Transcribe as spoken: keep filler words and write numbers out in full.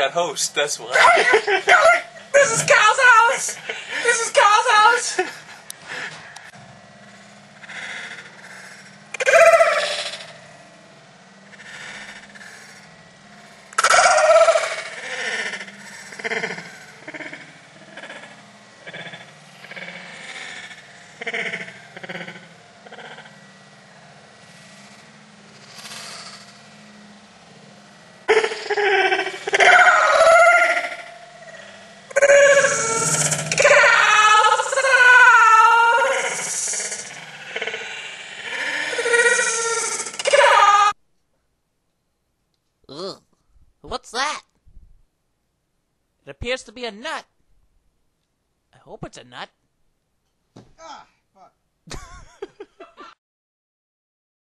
got host. That's why. This is Kyle's house. This is Kyle's house. Ugh. What's that? It appears to be a nut. I hope it's a nut. Ah, fuck.